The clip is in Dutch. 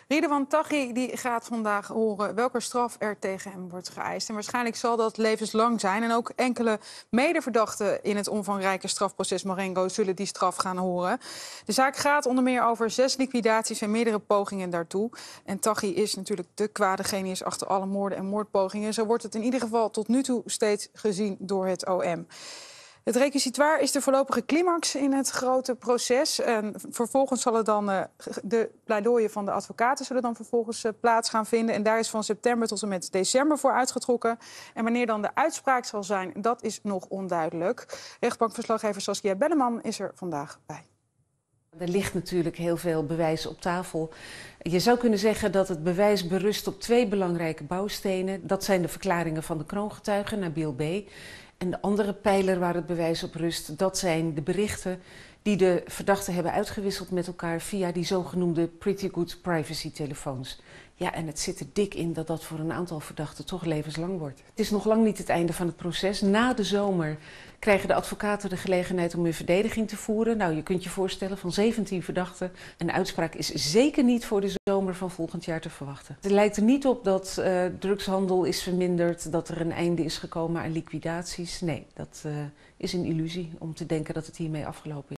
Ridwan Taghi die gaat vandaag horen welke straf er tegen hem wordt geëist. En waarschijnlijk zal dat levenslang zijn. En ook enkele medeverdachten in het omvangrijke strafproces Marengo zullen die straf gaan horen. De zaak gaat onder meer over 6 liquidaties en meerdere pogingen daartoe. En Taghi is natuurlijk de kwade genius achter alle moorden en moordpogingen. Zo wordt het in ieder geval tot nu toe steeds gezien door het OM. Het requisitoir is de voorlopige climax in het grote proces. En vervolgens zullen dan de pleidooien van de advocaten zullen dan vervolgens plaats gaan vinden. En daar is van september tot en met december voor uitgetrokken. En wanneer dan de uitspraak zal zijn, dat is nog onduidelijk. Rechtbankverslaggever Saskia Belleman is er vandaag bij. Er ligt natuurlijk heel veel bewijs op tafel. Je zou kunnen zeggen dat het bewijs berust op 2 belangrijke bouwstenen. Dat zijn de verklaringen van de kroongetuige Nabil B. En de andere pijler waar het bewijs op rust, dat zijn de berichten die de verdachten hebben uitgewisseld met elkaar via die zogenoemde pretty good privacy telefoons. Ja, en het zit er dik in dat dat voor een aantal verdachten toch levenslang wordt. Het is nog lang niet het einde van het proces. Na de zomer krijgen de advocaten de gelegenheid om hun verdediging te voeren. Nou, je kunt je voorstellen, van 17 verdachten. Een uitspraak is zeker niet voor de zomer van volgend jaar te verwachten. Het lijkt er niet op dat drugshandel is verminderd, dat er een einde is gekomen aan liquidaties. Nee, dat is een illusie om te denken dat het hiermee afgelopen is.